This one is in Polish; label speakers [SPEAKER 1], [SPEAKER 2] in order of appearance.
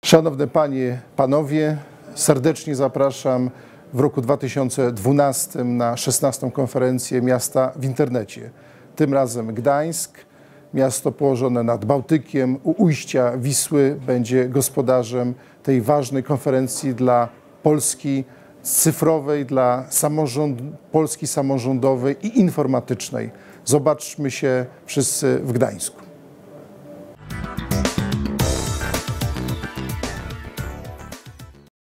[SPEAKER 1] Szanowne Panie, Panowie, serdecznie zapraszam w roku 2012 na 16. konferencję Miasta w Internecie. Tym razem Gdańsk, miasto położone nad Bałtykiem, u ujścia Wisły, będzie gospodarzem tej ważnej konferencji dla Polski cyfrowej, dla Polski samorządowej i informatycznej. Zobaczmy się wszyscy w Gdańsku.